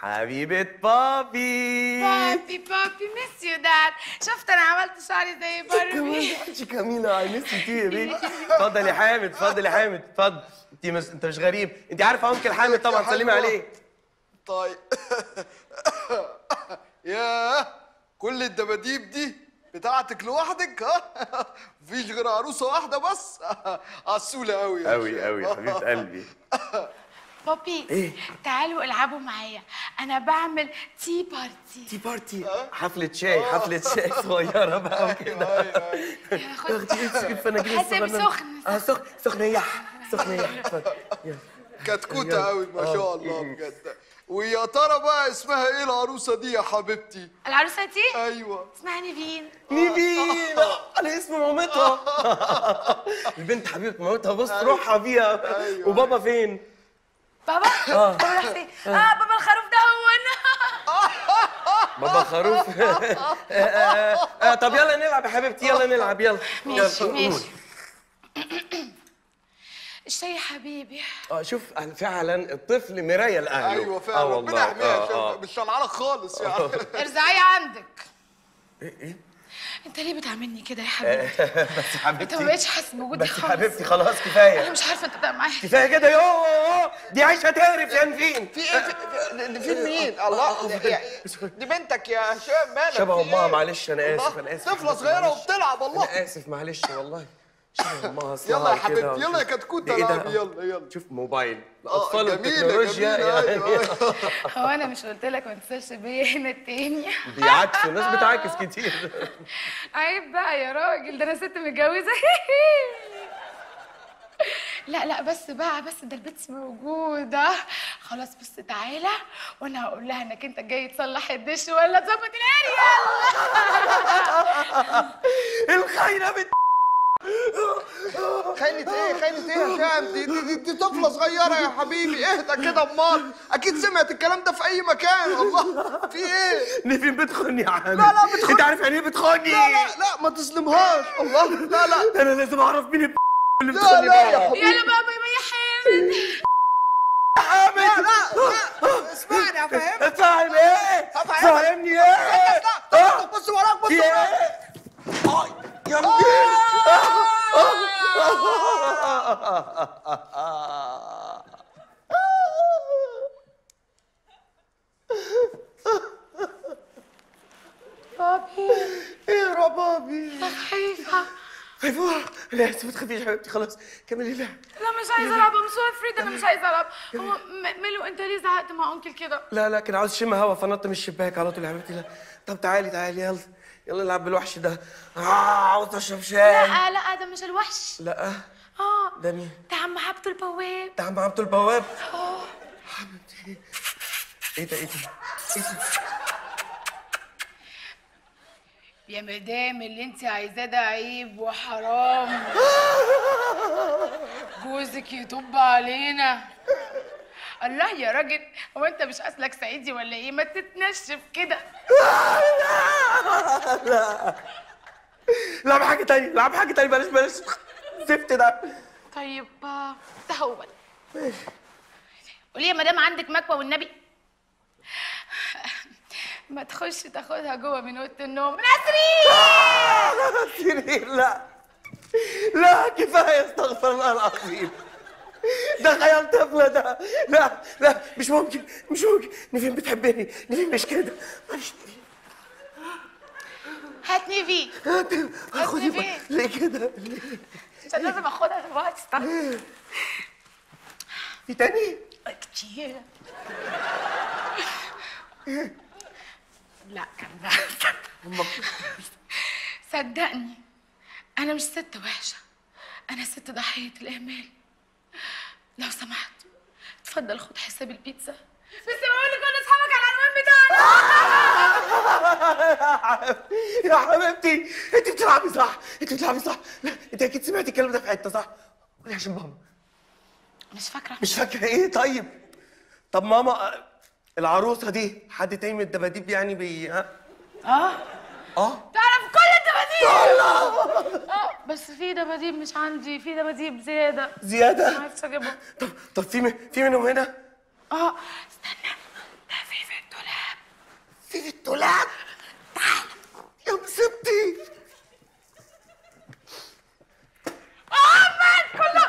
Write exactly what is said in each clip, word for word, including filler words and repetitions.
حبيبة بابي. بابي بابي ميس يو داد. شفت انا عملت شعري زي باربي. انت كميلة اي ميس يو يا بيه. اتفضل يا حامد، اتفضل يا حامد، اتفضل. انت مس... انت مش غريب، انت عارفه انكل حامد طبعا، سلمي عليه. طيب. ياه، كل الدباديب دي بتاعتك لوحدك؟ ها؟ مفيش غير عروسه واحده بس؟ عسوله قوي قوي قوي يا حبيبه قلبي. بابي ايه؟ تعالوا العبوا معايا، انا بعمل تي بارتي. تي بارتي؟ حفلة شاي، حفلة شاي صغيرة بقى وكده. اختي ايدك الفناجيل حاسب سخن. اه سخن سخن يح سخن يح. اتفضل. كتكوته قوي ما شاء الله بجد. ويا ترى بقى اسمها ايه العروسه دي يا حبيبتي؟ العروسه دي؟ ايوه اسمها نيفين. نيفين على اسم مامتها. البنت حبيبة مامتها، بص روحها بيها. وبابا فين؟ بابا؟ اه بابا راح فين؟ اه بابا الخروف ده هو انا. بابا خروف. طب يلا نلعب يا حبيبتي، يلا نلعب يلا. ماشي ماشي. الشاي يا حبيبي. اه شوف فعلا الطفل مرايه لاهله. ايوه فعلا، ربنا يحميها. مش شنعانه خالص يعني. ارزعيه عندك. ايه ايه؟ انت ليه بتعاملني كده يا حبيبي؟ بس حبيبتي انت ما بقتش حاسس بوجودي خالص. بس حبيبتي خلاص كفايه. انا مش عارفه انت بقى معايا كفايه كده. يوه دي عايشه تعرف يا نفين. في ايه؟ نفين مين؟ الله، دي بنتك يا هشام، مالك؟ شبه امها. معلش انا اسف، انا اسف. طفله صغيره وبتلعب والله. انا اسف معلش والله. شبه امها. يلا يا حبيبتي، يلا يا كتكوته العبي. يلا يلا. شوف موبايل الاطفال والتكنولوجيا يعني. هو انا مش قلت لك ما تنساش بيا هنا التاني؟ بيعكسوا، الناس بتعكس كتير. عيب بقى يا راجل، ده انا ست متجوزه. لا لا بس بقى، بس ده البت موجوده. خلاص بص تعالى وانا هقول لها انك انت جاي تصلح الدش ولا تظبط الاريال. الخاينه بت خاينة ايه؟ خاينة ايه يا هشام؟ دي, دي, دي طفلة صغيرة يا حبيبي، اهدى كده امال. أكيد سمعت الكلام ده في أي مكان. الله، في ايه؟ نيفين بتخوني يا حامد. لا لا بتخوني. أنت عارف يعني إيه بتخوني؟ لا لا لا ما تظلمهاش. الله لا لا. أنا لازم أعرف مين الب اللي لا بتخوني لا يا بقى. حبيبي. يلا بابا يا حامد. حامد لا لا لا اسمعني هفهمك. فاهم إيه؟ فاهمني إيه؟ لا بص وراك، بص وراك. يا مدير. بابي ايه يا ربابي؟ انا خايفه. خايفة؟ لا اسف، ما تخافيش يا حبيبتي، خلاص كملي اللعب. لا مش عايزه العب، ام سو افريد، انا مش عايزه العب. هو م- ملو انت ليه زعقت مع انكل كده؟ لا لا كان عاوز يشم هوا فنط من الشباك على طول يا حبيبتي. لا طب تعالي تعالي يلا يلا نلعب بالوحش ده. اه عاوز اشرب شاي. لا لا ده مش الوحش. لا اه ده مين؟ ده عم عبد البواب. ده عم عبد البواب. اه حبيبتي ايه ده ايه ده ايه ده؟ يا مدام اللي انت عايزاه ده عيب وحرام. جوزك يطب علينا. الله يا راجل، هو انت مش اصلك صعيدي ولا ايه؟ ما تتنشف كده. لا لا بحاجة تانية، لا بحاجة تانية، بلاش بلاش زفت ده. طيب ده هو. قولي يا مدام عندك مكوى والنبي؟ ما تخش تاخدها جوه من اوضه النوم. نسرين! نسرين لا لا كفاية، استغفر الله العظيم. ده خيال طفلة ده. لا لا مش ممكن مش ممكن. نيفين بتحبني، نيفين مش كده. معلش نيفين. هات نيفي. هات نيفين. ليه كده؟ ليه؟ عشان لازم اخدها دلوقتي. استنى. في تاني؟ كتير. لا كان ده. صدقني انا مش ست وحشه، انا ست ضحيه الاهمال. لو سمحت اتفضل خد حساب البيتزا، بس بقول لكل اصحابك على العنوان بتاعنا. يا حبيبتي انت بتلعبي صح، انت بتلعبي صح. لا انت اكيد سمعتي الكلام ده في حته صح؟ قولي عشان ماما. مش فاكره. مش فاكره ايه؟ طيب طب ماما العروسه دي حد تاني من الدباديب يعني بي ها؟ اه اه تعرف كل الدباديب. اه بس في دباديب مش عندي، في دباديب زياده. زياده؟ ما عرفتش اجيبهم. طب طب في في منهم هنا؟ اه استنى، ده في في ولاد. تعال يا مصيبتي. احمد كله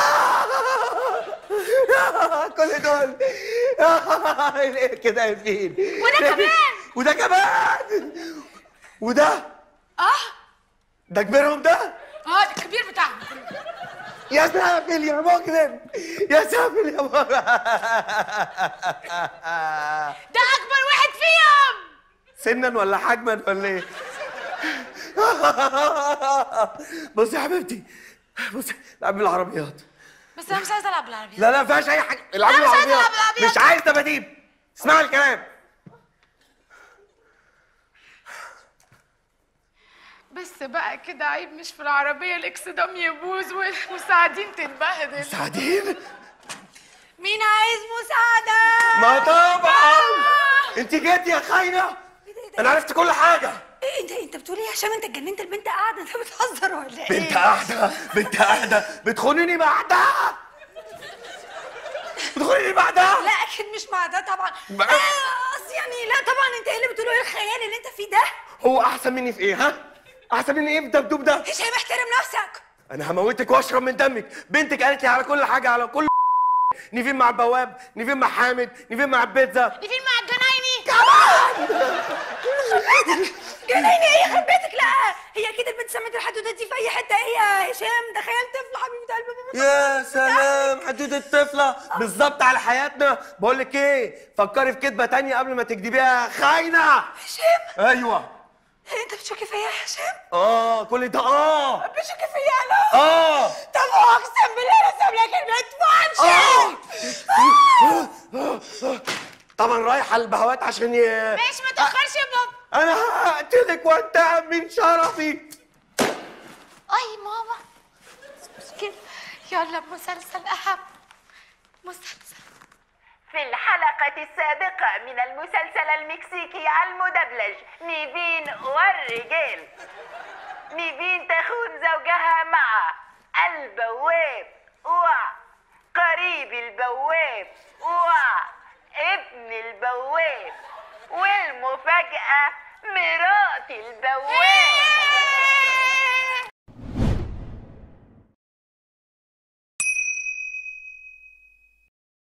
كل دول ليه كده يا فين؟ وده كمان وده كمان وده اه ده كبيرهم ده؟ اه ده الكبير بتاعهم. يا سافل يا مجرم يا سافل يا مجرم. ده اكبر واحد فيهم سنا ولا حجما ولا ايه؟ بصي يا حبيبتي، بصي العب بالعربيات. بس انا مش عايزه العب بالعربيات. لا لا ما فيهاش اي حاجه، العب أنا مش عايزة بالعربيات. ألعب بالعربيات. مش عايز دباديب، اسمعي الكلام. بس بقى كده عيب مش في العربيه الاكسدام يبوظ والمساعدين تتبهدل. مساعدين؟ مين عايز مساعده؟ ما طبعا انت جيتي يا خاينه، انا عرفت كل حاجه. ايه انت انت بتقول ايه يا هشام؟ انت اتجننت؟ البنت قاعده، انت بتهزر ولا ايه؟ بنت قاعده بنت قاعده بتخونيني بعدها، بتخونيني بعدها. لا اكيد مش مع ده طبعا. بقى- آه، قصدي يعني لا طبعا. انت ايه اللي بتقوله؟ ايه الخيال اللي انت فيه ده؟ هو احسن مني في ايه؟ ها؟ احسن مني ايه في الدبدوب ده؟ هشام احترم نفسك. انا هموتك واشرب من دمك. بنتك قالت لي على كل حاجه، على كل نيفين مع البواب، نيفين مع حامد، نيفين مع البيتزا، نيفين مع الجنايني. جنيني ايه يخرب بيتك؟ لا هي اكيد البنت سمت الحدوده دي في اي حته. ايه يا هشام؟ ده خيال طفل حبيبه قلبي. يا سلام حدود الطفله بالظبط على حياتنا. بقول لك ايه، فكري في كدبه تانية قبل ما تكدبيها يا خاينه. هشام ايوه. انت بتشكي فيا يا هشام؟ اه كل ده اه بتشكي فيا انا؟ اه طب اقسم بالله انا سايب لك البنت اه وامشي. طبعا رايحه البهوات عشان ي... ماشي ما تاخرش يا بابا. انا هقتلك وانتهى من شرفي. اي ماما مشكلة. يلا مسلسل اهم مسلسل. في الحلقة السابقة من المسلسل المكسيكي المدبلج نيفين والرجال، نيفين تخون زوجها مع البواب وقريب البواب وابن البواب، والمفاجأة مرات البواب.